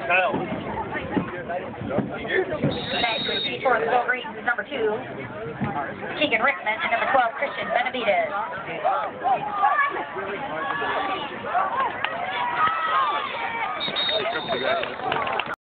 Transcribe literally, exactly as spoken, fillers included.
Kyle. For the Wolverines is number two, Keegan Rickman, and number twelve, Christian Bell.